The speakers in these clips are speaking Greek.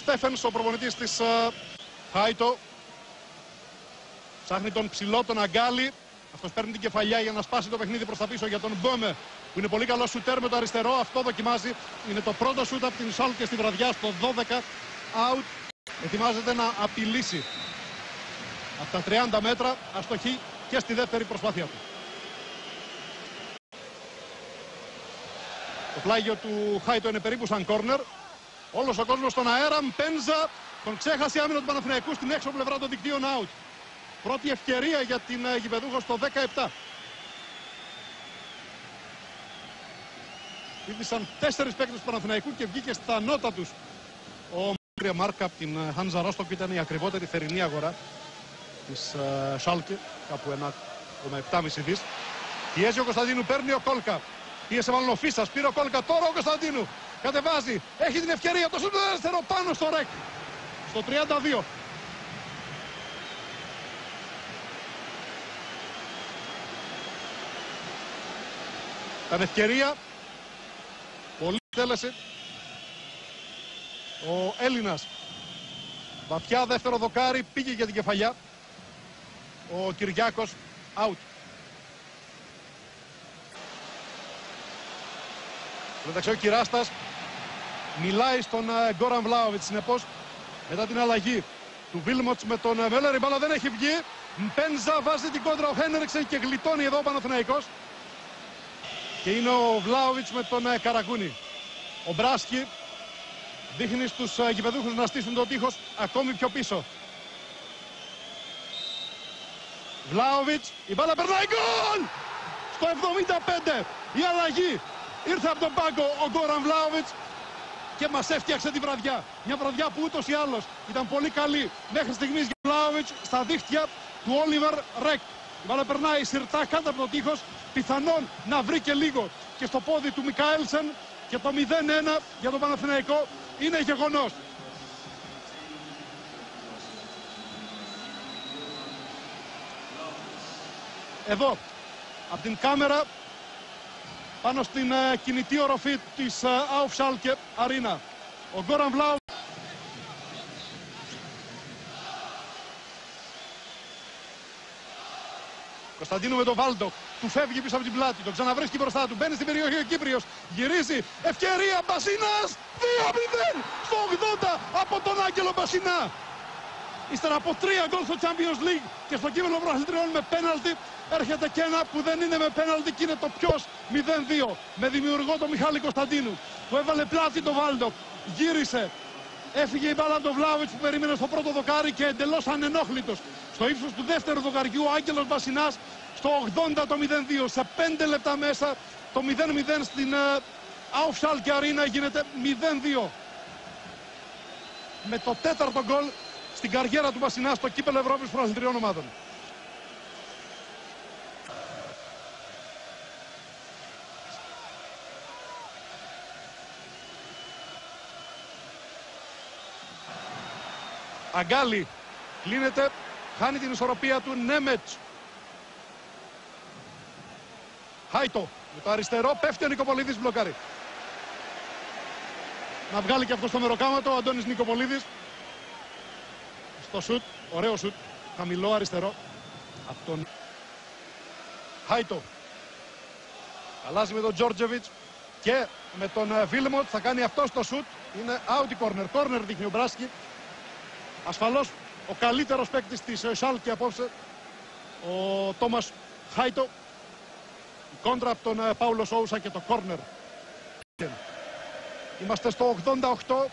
Στέφενς, ο προπονητής της Χάιτο. Ψάχνει τον ψηλό, τον Αγκάλι. Αυτός παίρνει την κεφαλιά για να σπάσει το παιχνίδι προς τα πίσω για τον Μπόμε, που είναι πολύ καλό σουτέρ με το αριστερό. Αυτό δοκιμάζει. Είναι το πρώτο σουτ από την Σάλκε στη βραδιά, στο 12. Out. Ετοιμάζεται να απειλήσει από τα 30 μέτρα. Αστοχή και στη δεύτερη προσπάθεια του. Το πλάγιο του Χάιτο είναι περίπου σαν κόρνερ. Όλος ο κόσμος στον αέρα. Μπένζα τον ξέχασε, άμυνα του Παναθηναϊκού στην έξω πλευρά των δικτύων. Out. Πρώτη ευκαιρία για την γηπεδούχο στο 17. Ήρθαν 4 παίκτες του Παναθηναϊκού και βγήκε στα νότα τους ο Μάρκα από την Χάνζα Ρόστοκ, που ήταν η ακριβότερη θερινή αγορά της Σάλκε, κάπου 1,7,5 δις. Πιέζει ο Κωνσταντίνου, παίρνει ο Κόλκα. Πίεσε μάλλον ο Φίσας, πήρε ο Κόλκα, τώρα ο Κωνσταντίνου. Κατεβάζει, έχει την ευκαιρία, το σουτ αριστερό πάνω στο ρεκ. Στο 32. Ήταν ευκαιρία. Πολύ τέλεσε. Ο Έλληνας. Βαθιά δεύτερο δοκάρι, πήγε για την κεφαλιά. Ο Κυριάκος out. Εντάξει, ο Κυράστας μιλάει στον Γκόραν Βλάοβιτς. Συνεπώς, μετά την αλλαγή του Βίλμοτς με τον Μέλλερ, η μπάλα δεν έχει βγει. Μπένζα βάζει την κόντρα ο Χένριξεν και γλιτώνει εδώ ο Παναθηναϊκός. Και είναι ο Βλάοβιτς με τον Καραγκούνι. Ο Μπράσκι δείχνει στους γηπεδούχους να στήσουν το τείχος ακόμη πιο πίσω. Βλάοβιτς, η μπάλα περνάει, γκολ! Στο 75 η αλλαγή. Ήρθε από τον πάγκο ο Γκόραν Βλάοβιτς και μας έφτιαξε τη βραδιά. Μια βραδιά που ούτως ή άλλως ήταν πολύ καλή μέχρι στιγμής για Βλάοβιτς στα δίχτυα του Όλιβερ Ρεκ. Η μπάλα περνάει συρτά κάτω από το τείχος, πιθανόν να βρει και λίγο και στο πόδι του Μικαέλσεν, και το 0-1 για τον Παναθηναϊκό είναι γεγονός. Εδώ, από την κάμερα, πάνω στην κινητή οροφή της Auf Schalke Arena, ο Γκόραν Βλάου. Κωνσταντίνου με τον Βάλντοκ, του φεύγει πίσω από την πλάτη, τον ξαναβρίσκει μπροστά του, μπαίνει στην περιοχή ο Κύπριος, γυρίζει, ευκαιρία, Μπασίνας, 2-0 στο 80 από τον Άγγελο Μπασινά. Ύστερα από 3 γκολ στο Champions League και στο κύπελλο πρωταθλητριών με πέναλτι, έρχεται και ένα που δεν είναι με πέναλτι και είναι το ποιος, 0-2, με δημιουργό τον Μιχάλη Κωνσταντίνου, που έβαλε πλάτη τον Βάλντοκ, γύρισε. Έφυγε η μπάλα από τον Βλάοβιτς που περίμενε στο πρώτο δοκάρι και εντελώς ανενόχλητος. Στο ύψος του δεύτερου δοκαριού ο Άγγελος Μπασινάς στο 80 το 0-2. Σε 5 λεπτά μέσα το 0-0 στην Auf Schalke Arena γίνεται 0-2. Με το 4ο γκολ στην καριέρα του Μπασινά στο κύπελλο Ευρώπης πρωταθλητριών ομάδων. Αγκάλι κλείνεται, χάνει την ισορροπία του. Νέμετς. Χάιτο με το αριστερό, πέφτει ο Νικοπολίδης, μπλοκάρει. Να βγάλει και αυτό στο μεροκάματο ο Αντώνης Νικοπολίδης. Στο σουτ, ωραίο σουτ, χαμηλό αριστερό από τον Χάιτο. Αλλάζει με τον Τζόρτζεβιτς και με τον Βίλμοτ, θα κάνει αυτό το σουτ. Είναι out η corner, corner δείχνει ο Μπράσκι. Ασφαλώς ο καλύτερος παίκτης της Σάλκε απόψε, ο Τόμας Χάιτο. Η κόντρα από τον Πάουλο Σόουσα και το κόρνερ. Είμαστε στο 88.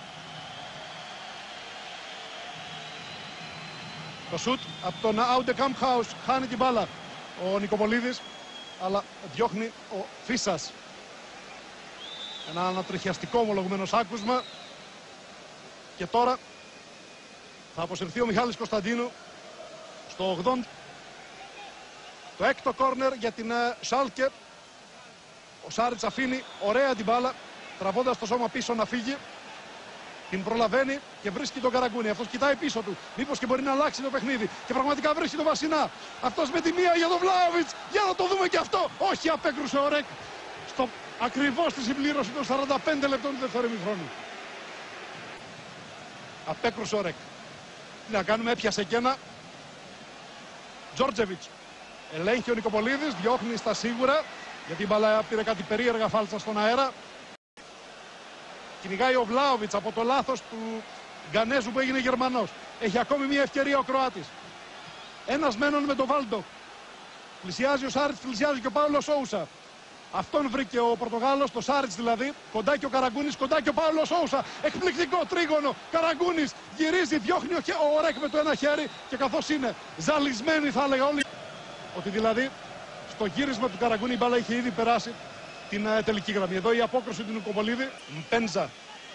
Το σουτ από τον Aude Kamphaus, χάνει την μπάλα ο Νικοπολίδης, αλλά διώχνει ο Φίσας. Ένα ανατριχιαστικό ομολογουμένως άκουσμα. Και τώρα θα αποσυρθεί ο Μιχάλης Κωνσταντίνου στο 80. Το έκτο κόρνερ για την Σάλκε. Ο Σάριτς αφήνει ωραία την μπάλα, τραβώντας το σώμα πίσω να φύγει. Την προλαβαίνει και βρίσκει τον Καραγκούνι. Αυτός κοιτάει πίσω του. Μήπως και μπορεί να αλλάξει το παιχνίδι. Και πραγματικά βρίσκει τον Βασινά. Αυτός με τη μία για τον Βλάοβιτς. Για να το δούμε και αυτό. Όχι, απέκρουσε ο Ρεκ. Ακριβώς στη συμπλήρωση των 45 λεπτών του δεύτερου ημιχρόνου. Απέκρουσε ο Ρεκ. Τι να κάνουμε, έπιασε και ένα. Τζόρτζεβιτς. Ελέγχει ο Νικοπολίδης, διώχνει στα σίγουρα, γιατί η μπάλα πήρε κάτι περίεργα φάλτσα στον αέρα. Κυνηγάει ο Βλάοβιτς από το λάθος του Γκανέζου που έγινε Γερμανός. Έχει ακόμη μια ευκαιρία ο Κροάτης. Ένας μένον με τον Βάλντοκ. Πλησιάζει ο Σάριτς, πλησιάζει και ο Πάολος Σόουσα. Αυτόν βρήκε ο Πορτογάλος, το Σάριτς δηλαδή. Κοντά και ο Καραγκούνης, κοντά και ο Πάολος Σόουσα. Εκπληκτικό τρίγωνο. Καραγκούνης γυρίζει, διώχνει ο Ρεκ με το ένα χέρι. Και καθώς είναι ζαλισμένοι, θα έλεγα όλοι, ότι δηλαδή στο γύρισμα του Καραγκούνη η μπάλα είχε ήδη περάσει την τελική γραμμή. Εδώ η απόκρουση του Νικοπολίδη. Μπέντζα.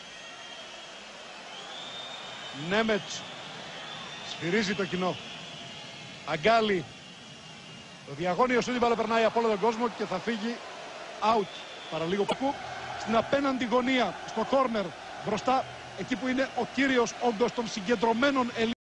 Νέμετς. Σφυρίζει το κοινό. Αγκάλι. Το διαγώνιο σου την μπάλα περνάει από όλο τον κόσμο και θα φύγει out. Παραλίγο που στην απέναντι γωνία, στο κόρνερ μπροστά, εκεί που είναι ο κύριος όγκος των συγκεντρωμένων Ελλήνων.